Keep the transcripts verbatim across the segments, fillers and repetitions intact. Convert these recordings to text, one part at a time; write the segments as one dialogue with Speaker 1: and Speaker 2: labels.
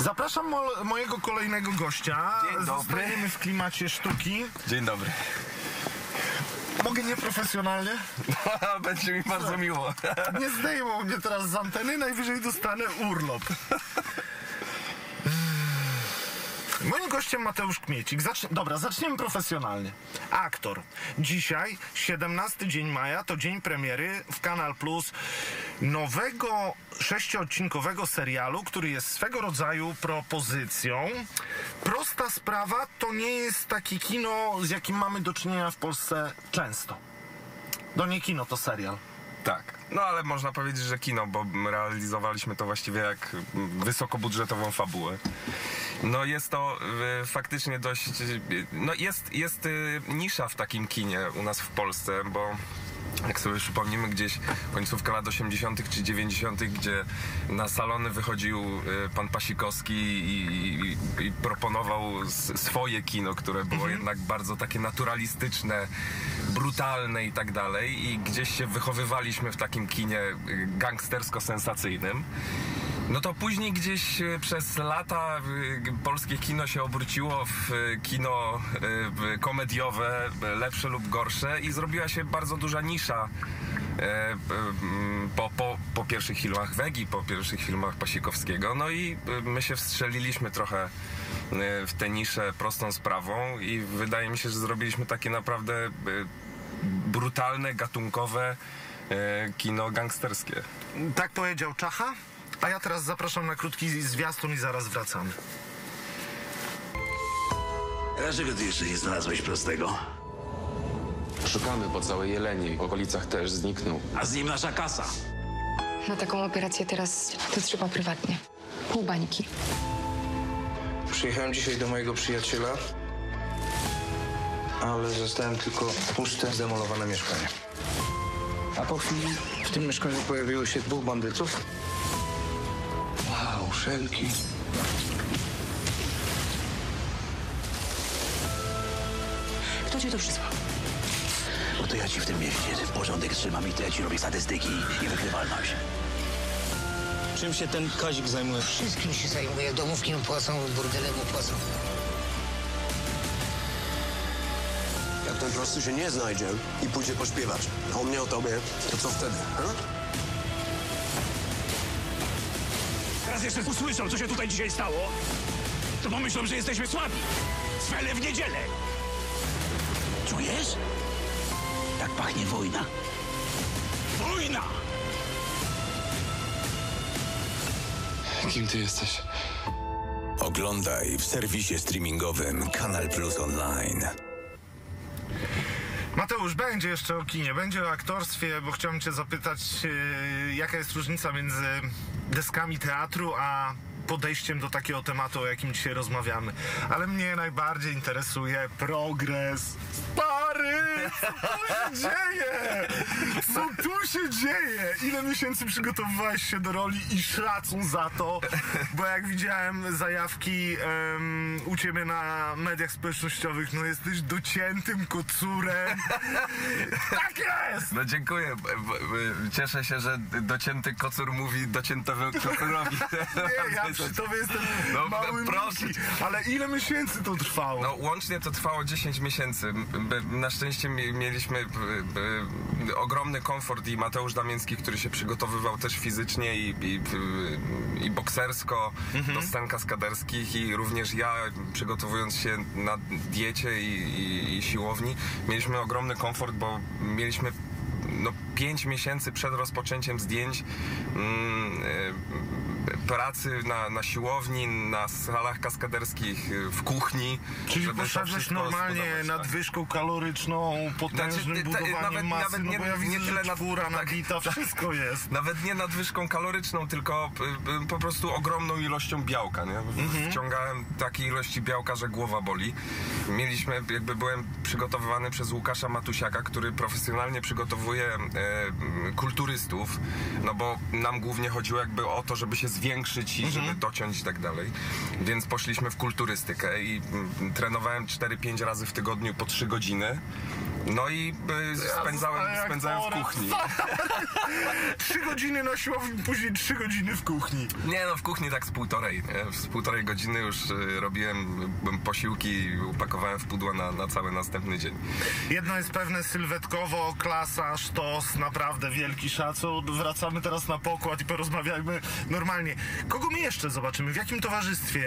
Speaker 1: Zapraszam mo mojego kolejnego gościa.
Speaker 2: Dzień dobry.
Speaker 1: Zostajemy w klimacie sztuki.
Speaker 2: Dzień dobry.
Speaker 1: Mogę nieprofesjonalnie?
Speaker 2: Będzie mi bardzo miło.
Speaker 1: Nie zdejmą mnie teraz z anteny, najwyżej dostanę urlop. Moim gościem Mateusz Kmiecik. Zacz... Dobra, zaczniemy profesjonalnie. Aktor. Dzisiaj, siedemnasty dzień maja, to dzień premiery w Kanal Plus nowego sześcioodcinkowego serialu, który jest swego rodzaju propozycją. Prosta sprawa, to nie jest takie kino, z jakim mamy do czynienia w Polsce często. To nie kino, to serial.
Speaker 2: Tak, no ale można powiedzieć, że kino, bo realizowaliśmy to właściwie jak wysokobudżetową fabułę. No jest to y, faktycznie dość, no jest, jest y, nisza w takim kinie u nas w Polsce, bo jak sobie przypomnimy gdzieś końcówka lat osiemdziesiątych czy dziewięćdziesiątych, gdzie na salony wychodził y, pan Pasikowski i, i, i proponował s, swoje kino, które było mhm. jednak bardzo takie naturalistyczne, brutalne i tak dalej, i gdzieś się wychowywaliśmy w takim kinie gangstersko-sensacyjnym. No to później gdzieś przez lata polskie kino się obróciło w kino komediowe, lepsze lub gorsze, i zrobiła się bardzo duża nisza po, po, po pierwszych filmach Wegi, po pierwszych filmach Pasikowskiego. No i my się wstrzeliliśmy trochę w tę niszę prostą sprawą i wydaje mi się, że zrobiliśmy takie naprawdę brutalne, gatunkowe kino gangsterskie.
Speaker 1: Tak powiedział Czacha? A ja teraz zapraszam na krótki zwiastun i zaraz wracamy.
Speaker 3: Dlaczego ty jeszcze nie znalazłeś prostego?
Speaker 4: Szukamy po całej Jeleni, w okolicach też zniknął.
Speaker 3: A z nim nasza kasa.
Speaker 5: Na taką operację teraz to trzeba prywatnie. Pół bańki.
Speaker 6: Przyjechałem dzisiaj do mojego przyjaciela, ale zostałem tylko puste, zdemolowane mieszkanie. A po chwili w tym mieszkaniu pojawiło się dwóch bandytów. Wow, szelki.
Speaker 5: Kto cię to przysłał?
Speaker 3: Bo to ja ci w tym mieście porządek trzymam i to ja ci robię statystyki i wykrywalność.
Speaker 6: Czym się ten Kazik zajmuje?
Speaker 7: Wszystkim się zajmuje, domówki mu płacą, burdele mu płacą.
Speaker 8: Jak ten prosty się nie znajdzie i pójdzie pośpiewać, a on nie o tobie, to co wtedy? He?
Speaker 9: Teraz jeszcze usłyszą, co się tutaj dzisiaj stało, to pomyślą, że jesteśmy słabi. Cwele w niedzielę.
Speaker 3: Czujesz? Tak pachnie wojna.
Speaker 9: Wojna!
Speaker 4: Kim ty jesteś?
Speaker 10: Oglądaj w serwisie streamingowym Kanal Plus Online.
Speaker 1: Mateusz, będzie jeszcze o kinie, będzie o aktorstwie, bo chciałem cię zapytać, yy, jaka jest różnica między deskami teatru a podejściem do takiego tematu, o jakim dzisiaj rozmawiamy. Ale mnie najbardziej interesuje progres. Stary! Co tu się dzieje? Co tu się dzieje? Ile miesięcy przygotowywałeś się do roli i szacun za to, bo jak widziałem zajawki um, u ciebie na mediach społecznościowych, no jesteś dociętym kocurem. Tak jest!
Speaker 2: No dziękuję. Cieszę się, że docięty kocur mówi dociętemu kocurowi.
Speaker 1: Nie, ja przy tobie jestem
Speaker 2: no,
Speaker 1: małym
Speaker 2: proszę.
Speaker 1: Miki, ale ile miesięcy to trwało?
Speaker 2: No łącznie to trwało dziesięć miesięcy. Na szczęście mieliśmy ogromny komfort i Mateusz Damiński, który się przygotowywał też fizycznie i, i, i boksersko mhm. do scen kaskaderskich, i również ja, przygotowując się na diecie i, i, i siłowni, mieliśmy ogromny komfort, bo mieliśmy no, pięć miesięcy przed rozpoczęciem zdjęć mm, pracy na, na siłowni, na salach kaskaderskich, w kuchni.
Speaker 1: Czyli poszedłeś normalnie nadwyżką kaloryczną, potężnym znaczy, budowaniem nawet, masy, nawet nie, no bo ja widzę, nie tyle że czwóra, nad, nabita, tak, wszystko jest.
Speaker 2: Nawet nie nadwyżką kaloryczną, tylko y, y, po prostu ogromną ilością białka, nie? Mhm. Wciągałem takiej ilości białka, że głowa boli. Mieliśmy, jakby byłem przygotowywany przez Łukasza Matusiaka, który profesjonalnie przygotowuje y, kulturystów, no bo nam głównie chodziło jakby o to, żeby się zwiększyć i żeby dociąć i tak dalej. Więc poszliśmy w kulturystykę i trenowałem cztery pięć razy w tygodniu po trzy godziny. No i y, spędzałem, spędzałem w kuchni.
Speaker 1: Trzy godziny na siłowni, później trzy godziny w kuchni.
Speaker 2: Nie no, w kuchni tak z półtorej. Nie? Z półtorej godziny już y, robiłem y, posiłki i upakowałem w pudła na, na cały następny dzień.
Speaker 1: Jedno jest pewne, sylwetkowo, klasa, sztos, naprawdę wielki szacun. Wracamy teraz na pokład i porozmawiajmy normalnie. Kogo my jeszcze zobaczymy? W jakim towarzystwie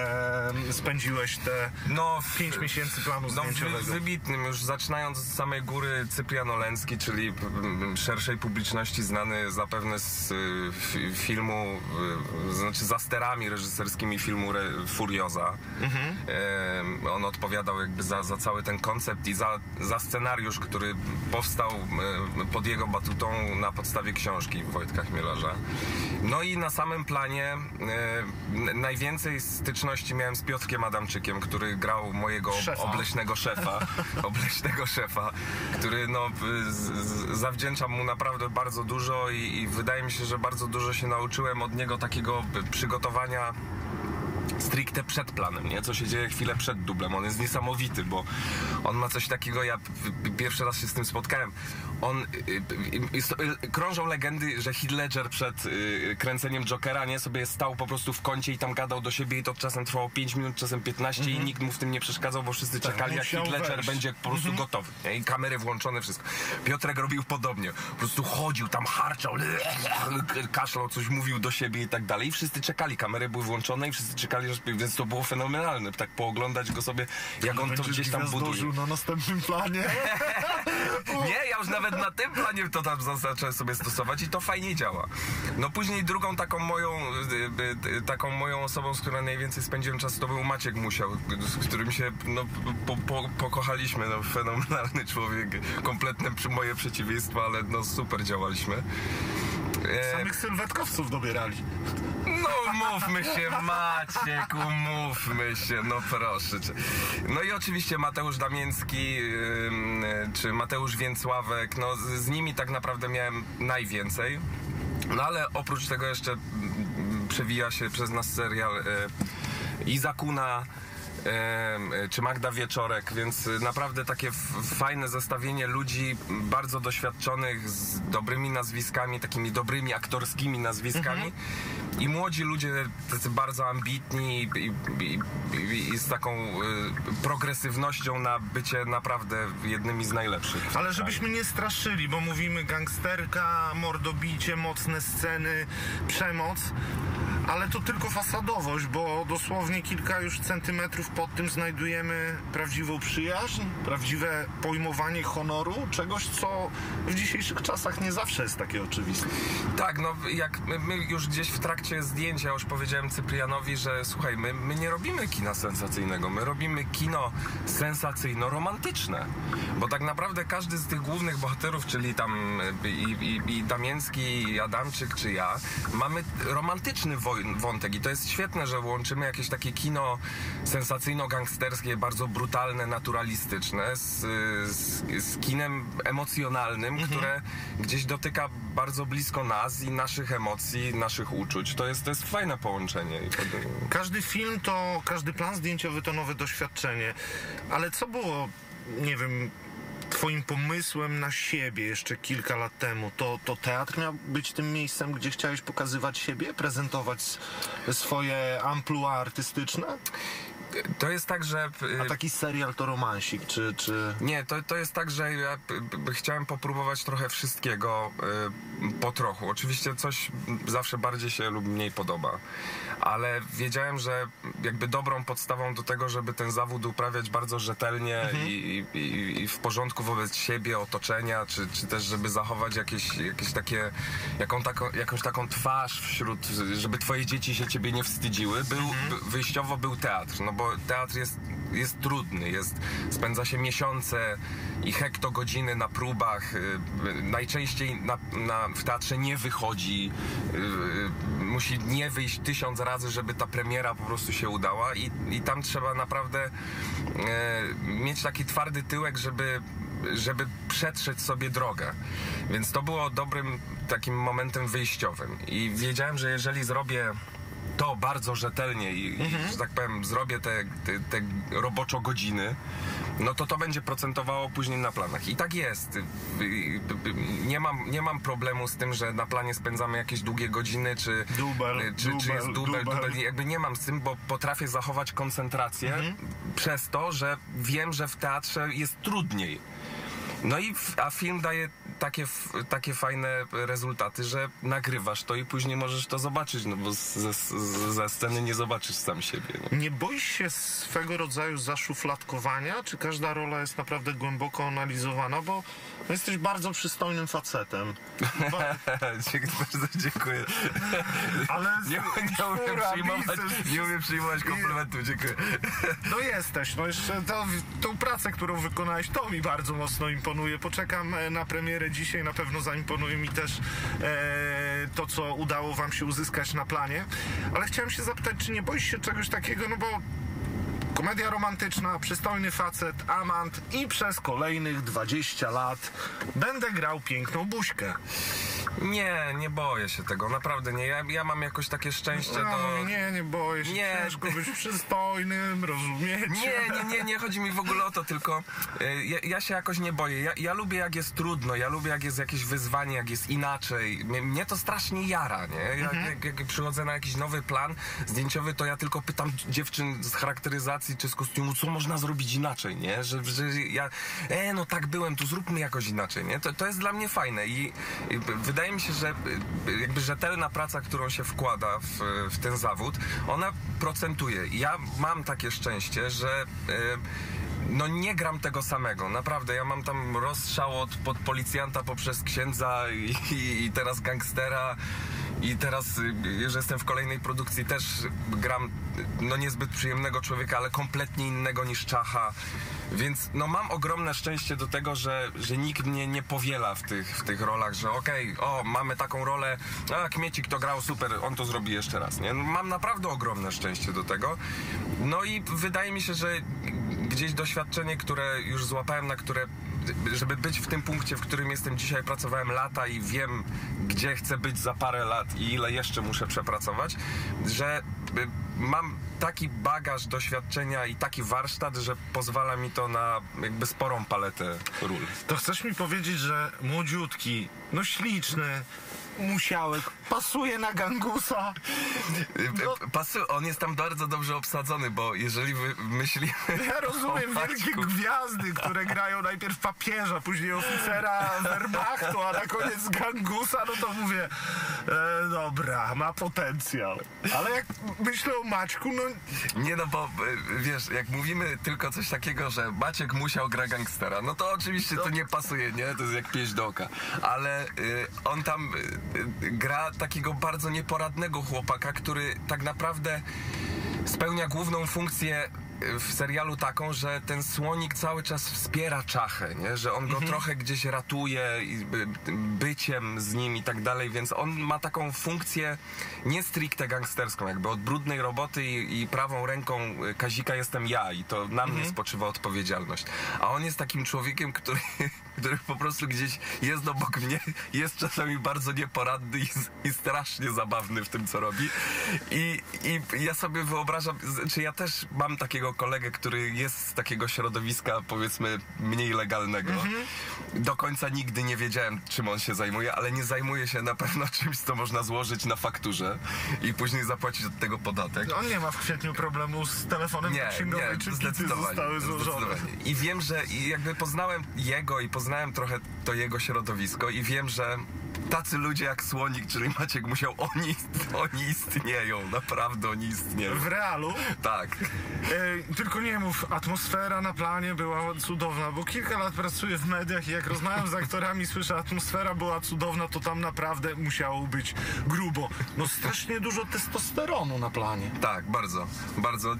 Speaker 1: e, spędziłeś te
Speaker 2: no,
Speaker 1: pięć miesięcy planu
Speaker 2: no,
Speaker 1: zdjęciowego?
Speaker 2: Wy, wybitnym, już zaczynając z samej góry, Cyprian Olęcki, czyli szerszej publiczności znany zapewne z y, filmu, y, znaczy za sterami reżyserskimi filmu Re, Furioza. Mhm. E, on odpowiadał jakby za, za cały ten koncept i za, za scenariusz, który powstał y, pod jego batutą na podstawie książki Wojtka Chmielarza. No i na samym planie y, najwięcej styczności miałem z Piotrkiem Adamczykiem, który grał mojego
Speaker 1: szefa.
Speaker 2: obleśnego szefa, obleśnego szefa, który no z, z, zawdzięczam mu naprawdę bardzo dużo i, i wydaje mi się, że bardzo dużo się nauczyłem od niego takiego przygotowania stricte przed planem, nie? Co się dzieje chwilę przed dublem. On jest niesamowity, bo on ma coś takiego, ja pierwszy raz się z tym spotkałem. On, jest, krążą legendy, że Heath Ledger przed y, kręceniem Jokera, nie, sobie stał po prostu w kącie i tam gadał do siebie i to czasem trwało pięć minut, czasem piętnaście mm-hmm. i nikt mu w tym nie przeszkadzał, bo wszyscy tak, czekali, jak Heath Ledger wejść. będzie po prostu mm-hmm. gotowy, nie? I kamery włączone, wszystko. Piotrek robił podobnie. Po prostu chodził, tam harczał, kaszlał, coś mówił do siebie i tak dalej. I wszyscy czekali, kamery były włączone i wszyscy czekali, więc to było fenomenalne, tak pooglądać go sobie, jak no on to gdzieś tam buduje.
Speaker 1: na następnym planie.
Speaker 2: Nie, ja już nawet na tym planie to tam zacząłem sobie stosować i to fajnie działa. No później drugą taką moją, taką moją osobą, z którą najwięcej spędziłem czasu, to był Maciek Musiał, z którym się no, po, po, pokochaliśmy, no fenomenalny człowiek, kompletne moje przeciwieństwo, ale no super działaliśmy.
Speaker 1: Samych sylwetkowców dobierali.
Speaker 2: No mówmy się, Maciek, umówmy się, no proszę cię. No i oczywiście Mateusz Damięcki, yy, czy Mateusz Więcławek, no z, z nimi tak naprawdę miałem najwięcej. No ale oprócz tego jeszcze przewija się przez nas serial yy, Izakuna, czy Magda Wieczorek, więc naprawdę takie fajne zestawienie ludzi bardzo doświadczonych, z dobrymi nazwiskami, takimi dobrymi aktorskimi nazwiskami mhm. i młodzi ludzie tacy bardzo ambitni i, i, i, i z taką y, progresywnością na bycie naprawdę jednymi z najlepszych.
Speaker 1: Ale żebyśmy nie straszyli, bo mówimy gangsterka, mordobicie, mocne sceny, przemoc. Ale to tylko fasadowość, bo dosłownie kilka już centymetrów pod tym znajdujemy prawdziwą przyjaźń, prawdziwe pojmowanie honoru, czegoś, co w dzisiejszych czasach nie zawsze jest takie oczywiste.
Speaker 2: Tak, no jak my, my już gdzieś w trakcie zdjęcia już powiedziałem Cyprianowi, że słuchaj, my, my nie robimy kina sensacyjnego, my robimy kino sensacyjno-romantyczne, bo tak naprawdę każdy z tych głównych bohaterów, czyli tam i, i, i Damięcki, i Adamczyk, czy ja, mamy romantyczny woj wątek i to jest świetne, że łączymy jakieś takie kino sensacyjno-gangsterskie, bardzo brutalne, naturalistyczne z, z, z kinem emocjonalnym, mhm. które gdzieś dotyka bardzo blisko nas i naszych emocji, naszych uczuć. To jest, to jest fajne połączenie.
Speaker 1: Każdy film to, każdy plan zdjęciowy to nowe doświadczenie, ale co było, nie wiem, twoim pomysłem na siebie jeszcze kilka lat temu? To, to teatr miał być tym miejscem, gdzie chciałeś pokazywać siebie, prezentować swoje amplua artystyczne?
Speaker 2: To jest tak, że...
Speaker 1: A taki serial to romansik, czy... czy...
Speaker 2: Nie, to, to jest tak, że ja chciałem popróbować trochę wszystkiego y, po trochu. Oczywiście coś zawsze bardziej się lub mniej podoba, ale wiedziałem, że jakby dobrą podstawą do tego, żeby ten zawód uprawiać bardzo rzetelnie mhm. i, i, i w porządku wobec siebie, otoczenia, czy, czy też żeby zachować jakieś, jakieś takie, jaką taką, jakąś taką twarz wśród, żeby twoje dzieci się ciebie nie wstydziły, był, mhm. wyjściowo był teatr, no bo teatr jest, jest trudny, jest, spędza się miesiące i hektogodziny na próbach, yy, najczęściej na, na, w teatrze nie wychodzi, yy, musi nie wyjść tysiąc razy, żeby ta premiera po prostu się udała i, i tam trzeba naprawdę yy, mieć taki twardy tyłek, żeby żeby przetrzeć sobie drogę. Więc to było dobrym takim momentem wyjściowym i wiedziałem, że jeżeli zrobię to bardzo rzetelnie i, mhm. i że tak powiem, zrobię te, te, te roboczo godziny, no to to będzie procentowało później na planach. I tak jest. Nie mam, nie mam problemu z tym, że na planie spędzamy jakieś długie godziny, czy,
Speaker 1: dubel,
Speaker 2: czy,
Speaker 1: dubel,
Speaker 2: czy jest dubel,
Speaker 1: dubel.
Speaker 2: dubel. Jakby nie mam z tym, bo potrafię zachować koncentrację mhm. przez to, że wiem, że w teatrze jest trudniej. No i a film daje takie, takie fajne rezultaty, że nagrywasz to i później możesz to zobaczyć, no bo ze, ze sceny nie zobaczysz sam siebie. No.
Speaker 1: Nie boisz się swego rodzaju zaszufladkowania? Czy każda rola jest naprawdę głęboko analizowana? Bo no, jesteś bardzo przystojnym facetem. Ba...
Speaker 2: Bardzo dziękuję.
Speaker 1: Ale
Speaker 2: nie, nie, umiem przyjmować, nie umiem przyjmować komplementów, dziękuję.
Speaker 1: No jesteś, no jeszcze to, tą pracę, którą wykonałeś, to mi bardzo mocno imponuje. Poczekam na premierę dzisiaj, na pewno zaimponuje mi też e, to, co udało wam się uzyskać na planie. Ale chciałem się zapytać, czy nie boisz się czegoś takiego, no bo komedia romantyczna, przystojny facet, amant i przez kolejnych dwadzieścia lat będę grał piękną buźkę.
Speaker 2: Nie, nie boję się tego, naprawdę nie. Ja, ja mam jakoś takie szczęście
Speaker 1: no,
Speaker 2: do...
Speaker 1: Nie, nie boję się. Nie. Ciężko być przystojnym, rozumiecie?
Speaker 2: Nie, nie, nie, nie chodzi mi w ogóle o to, tylko y, ja, ja się jakoś nie boję. Ja, ja lubię, jak jest trudno, ja lubię, jak jest jakieś wyzwanie, jak jest inaczej. Mnie, mnie to strasznie jara, nie? Ja, mhm. jak, jak przychodzę na jakiś nowy plan zdjęciowy, to ja tylko pytam dziewczyn z charakteryzacji czy z kostiumu, co można zrobić inaczej, nie? Że, że ja, e, no tak byłem, tu zróbmy jakoś inaczej, nie? To, to jest dla mnie fajne i, i wydaje mi się, że jakby rzetelna praca, którą się wkłada w, w ten zawód, ona procentuje. Ja mam takie szczęście, że no nie gram tego samego, naprawdę. Ja mam tam rozstrzał od pod policjanta poprzez księdza i, i, i teraz gangstera. I teraz, że jestem w kolejnej produkcji, też gram no niezbyt przyjemnego człowieka, ale kompletnie innego niż Czacha. Więc no mam ogromne szczęście do tego, że, że nikt mnie nie powiela w tych, w tych rolach, że okej, okay, o, mamy taką rolę, a Kmiecik to grał super, on to zrobi jeszcze raz, nie? No, mam naprawdę ogromne szczęście do tego. No i wydaje mi się, że gdzieś doświadczenie, które już złapałem, na które, żeby być w tym punkcie, w którym jestem dzisiaj, pracowałem lata i wiem, gdzie chcę być za parę lat i ile jeszcze muszę przepracować, że mam taki bagaż doświadczenia i taki warsztat, że pozwala mi to na jakby sporą paletę ról.
Speaker 1: To chcesz mi powiedzieć, że młodziutki, no śliczny Musiałek pasuje na gangusa.
Speaker 2: No. Pasuje, on jest tam bardzo dobrze obsadzony, bo jeżeli wy myślimy...
Speaker 1: Ja rozumiem wielkie gwiazdy, które grają najpierw papieża, później oficera Wehrmachtu, a na koniec gangusa, no to mówię, e, dobra, ma potencjał. Ale jak myślę o Maćku, no...
Speaker 2: Nie no, bo wiesz, jak mówimy tylko coś takiego, że Maciek Musiał gra gangstera, no to oczywiście to nie pasuje, nie? To jest jak pieśń do oka. Ale y, on tam... Y, gra takiego bardzo nieporadnego chłopaka, który tak naprawdę spełnia główną funkcję w serialu taką, że ten słonik cały czas wspiera Czachę, nie? Że on go mhm. trochę gdzieś ratuje byciem z nim i tak dalej, więc on ma taką funkcję nie stricte gangsterską, jakby od brudnej roboty i, i prawą ręką Kazika jestem ja i to na mnie mhm. spoczywa odpowiedzialność. A on jest takim człowiekiem, który, który po prostu gdzieś jest obok mnie, jest czasami bardzo nieporadny i, i strasznie zabawny w tym, co robi. I, i ja sobie wyobrażam, czy ja też mam takiego kolegę, który jest z takiego środowiska, powiedzmy, mniej legalnego. Mm-hmm. Do końca nigdy nie wiedziałem, czym on się zajmuje, ale nie zajmuje się na pewno czymś, co można złożyć na fakturze i później zapłacić od tego podatek.
Speaker 1: On nie ma w kwietniu problemu z telefonem
Speaker 2: nie,
Speaker 1: księgowym,
Speaker 2: nie,
Speaker 1: czy
Speaker 2: zdecydowanie,
Speaker 1: zostały złożone.
Speaker 2: Zdecydowanie. I wiem, że jakby poznałem jego i poznałem trochę to jego środowisko i wiem, że tacy ludzie jak Słonik, czyli Maciek Musiał, oni, oni istnieją, naprawdę oni istnieją.
Speaker 1: W realu?
Speaker 2: Tak.
Speaker 1: E, tylko nie mów, atmosfera na planie była cudowna, bo kilka lat pracuję w mediach i jak rozmawiam z aktorami, słyszę, atmosfera była cudowna, to tam naprawdę musiało być grubo. No strasznie dużo testosteronu na planie.
Speaker 2: Tak, bardzo, bardzo.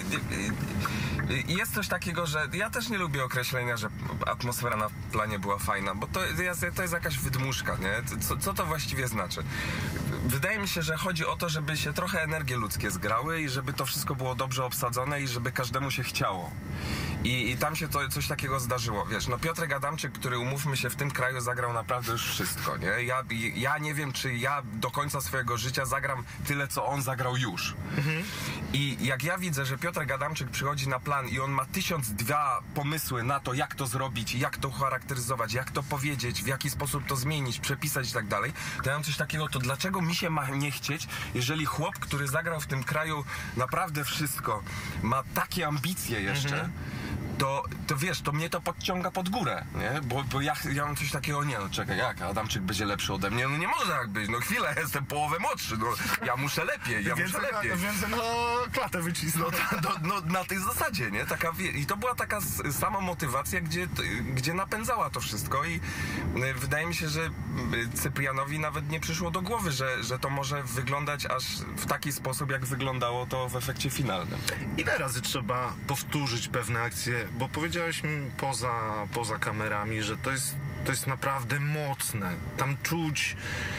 Speaker 2: Jest coś takiego, że ja też nie lubię określenia, że atmosfera na planie była fajna, bo to jest, to jest jakaś wydmuszka, nie? Co, co to właściwie znaczy? wydaje mi się, że chodzi o to, żeby się trochę energie ludzkie zgrały i żeby to wszystko było dobrze obsadzone i żeby każdemu się chciało. I, i tam się to coś takiego zdarzyło, wiesz, no Piotrek Adamczyk, który, umówmy się, w tym kraju zagrał naprawdę już wszystko, nie? Ja, ja nie wiem, czy ja do końca swojego życia zagram tyle, co on zagrał już. Mhm. I jak ja widzę, że Piotrek Adamczyk przychodzi na plan i on ma tysiąc dwa pomysły na to, jak to zrobić, jak to charakteryzować, jak to powiedzieć, w jaki sposób to zmienić, przepisać i tak dalej, to ja mam coś takiego, to dlaczego mi się ma nie chcieć, jeżeli chłop, który zagrał w tym kraju naprawdę wszystko, ma takie ambicje jeszcze, mhm. To, to wiesz, to mnie to podciąga pod górę, nie? Bo, bo ja, ja mam coś takiego, nie no czekaj, jak Adamczyk będzie lepszy ode mnie? No nie może tak być, no chwilę, jestem połowę młodszy, no ja muszę lepiej, ja
Speaker 1: więcej,
Speaker 2: muszę lepiej.
Speaker 1: Więcej no klatę wycisnął.
Speaker 2: No, no, no na tej zasadzie, nie? Taka, i to była taka sama motywacja, gdzie, gdzie napędzała to wszystko i wydaje mi się, że Cyprianowi nawet nie przyszło do głowy, że, że to może wyglądać aż w taki sposób, jak wyglądało to w efekcie finalnym.
Speaker 1: Ile razy trzeba powtórzyć pewne akcje? Bo powiedziałeś mi poza, poza kamerami, że to jest, to jest naprawdę mocne. Tam czuć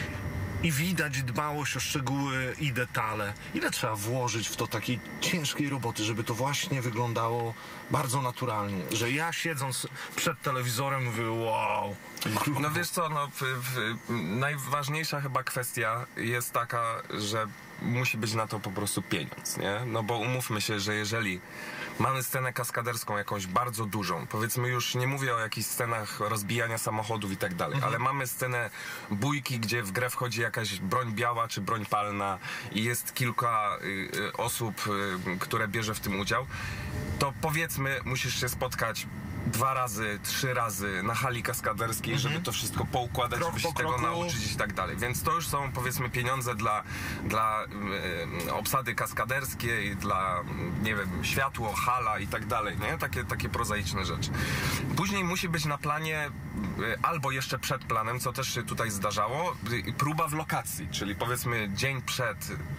Speaker 1: i widać dbałość o szczegóły i detale. Ile trzeba włożyć w to takiej ciężkiej roboty, żeby to właśnie wyglądało bardzo naturalnie? Że ja siedząc przed telewizorem mówię, wow.
Speaker 2: No wiesz co, no w, w, najważniejsza chyba kwestia jest taka, że musi być na to po prostu pieniądz, nie? No bo umówmy się, że jeżeli mamy scenę kaskaderską jakąś bardzo dużą, powiedzmy, już nie mówię o jakichś scenach rozbijania samochodów i tak dalej, ale mamy scenę bójki, gdzie w grę wchodzi jakaś broń biała czy broń palna i jest kilka y, osób, y, które bierze w tym udział, to powiedzmy, musisz się spotkać dwa razy, trzy razy na hali kaskaderskiej, mhm. żeby to wszystko poukładać,
Speaker 1: Krok
Speaker 2: żeby
Speaker 1: po
Speaker 2: się tego
Speaker 1: kroku.
Speaker 2: nauczyć i tak dalej. Więc to już są, powiedzmy, pieniądze dla, dla e, obsady kaskaderskiej, dla, nie wiem, światło, hala i tak dalej, nie? Takie, takie prozaiczne rzeczy. Później musi być na planie, e, albo jeszcze przed planem, co też się tutaj zdarzało, e, próba w lokacji, czyli powiedzmy dzień przed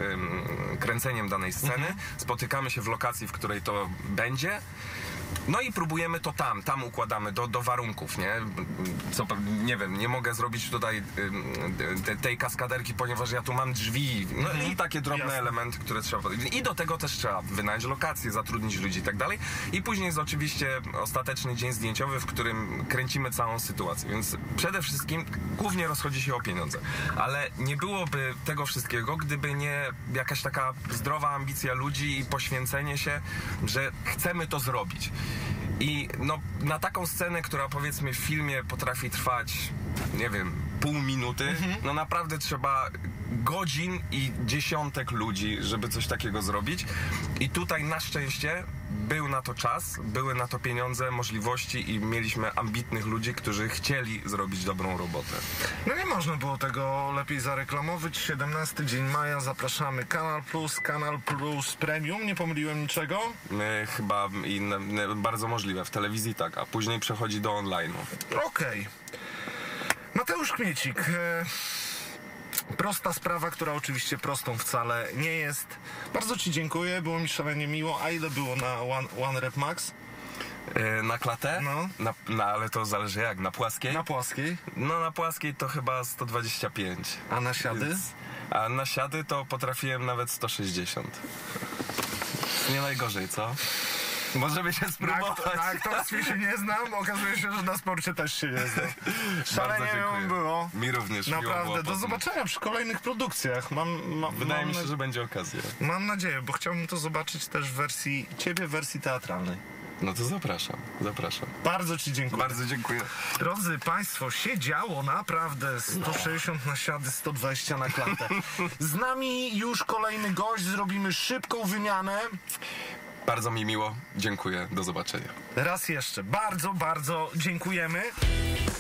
Speaker 2: e, kręceniem danej sceny, mhm. spotykamy się w lokacji, w której to będzie. No i próbujemy to tam, tam układamy do, do warunków, nie? Co, nie wiem, nie mogę zrobić tutaj y, te, tej kaskaderki, ponieważ ja tu mam drzwi, no mhm. i takie drobne Jasne. elementy, które trzeba... I do tego też trzeba wynająć lokację, zatrudnić ludzi i tak dalej. I później jest oczywiście ostateczny dzień zdjęciowy, w którym kręcimy całą sytuację, więc przede wszystkim głównie rozchodzi się o pieniądze. Ale nie byłoby tego wszystkiego, gdyby nie jakaś taka zdrowa ambicja ludzi i poświęcenie się, że chcemy to zrobić. I no, na taką scenę, która powiedzmy w filmie potrafi trwać, nie wiem, pół minuty, mhm. no naprawdę trzeba godzin i dziesiątek ludzi, żeby coś takiego zrobić. I tutaj na szczęście był na to czas, były na to pieniądze, możliwości i mieliśmy ambitnych ludzi, którzy chcieli zrobić dobrą robotę.
Speaker 1: No nie można było tego lepiej zareklamować. siedemnasty dzień maja, zapraszamy. Kanal Plus, Kanal Plus Premium, nie pomyliłem niczego?
Speaker 2: My chyba i ne, ne, bardzo możliwe, w telewizji tak, a później przechodzi do online'u.
Speaker 1: Okej. Okay. Mateusz Kmiecik. E... Prosta sprawa, która oczywiście prostą wcale nie jest. Bardzo Ci dziękuję, było mi szalenie miło. A ile było na One, one Rep Max?
Speaker 2: Yy, na klatę?
Speaker 1: No.
Speaker 2: Na, na, ale to zależy jak, na płaskiej?
Speaker 1: Na płaskiej?
Speaker 2: No na płaskiej to chyba sto dwadzieścia pięć.
Speaker 1: A na siady?
Speaker 2: Więc, a na siady to potrafiłem nawet sto sześćdziesiąt. Nie najgorzej, co? Możemy się spróbować.
Speaker 1: Na, na aktorstwie się nie znam, okazuje się, że na sporcie też się nie znam. Szalenie miło było.
Speaker 2: Mi również
Speaker 1: Naprawdę,
Speaker 2: miło było
Speaker 1: do zobaczenia przy kolejnych produkcjach. Mam, ma,
Speaker 2: Wydaje
Speaker 1: mam
Speaker 2: mi się, że będzie okazja.
Speaker 1: Mam nadzieję, bo chciałbym to zobaczyć też w wersji ciebie, w wersji teatralnej.
Speaker 2: No to zapraszam, zapraszam.
Speaker 1: Bardzo Ci dziękuję.
Speaker 2: Bardzo dziękuję.
Speaker 1: Drodzy Państwo, się działo naprawdę. sto sześćdziesiąt na siady, sto dwadzieścia na klatę. Z nami już kolejny gość, zrobimy szybką wymianę.
Speaker 2: Bardzo mi miło, dziękuję, do zobaczenia.
Speaker 1: Raz jeszcze, bardzo, bardzo dziękujemy.